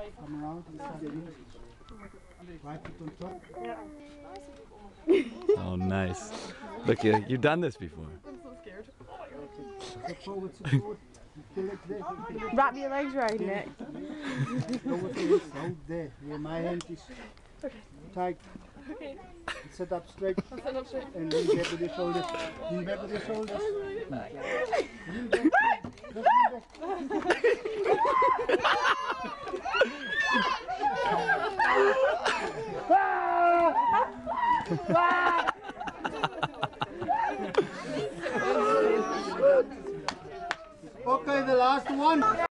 Come around and start getting right foot on top. Oh, nice. Look, you've done this before. I'm so scared. Step forward, support. Your legs there. Wrap your legs around it. Go with your legs out there, where my hand is. Tight. Okay. Sit up straight. I'll stand up straight. And lean back with your shoulders. Lean back with your shoulders. Lean back. Just lean back. Okay, the last one.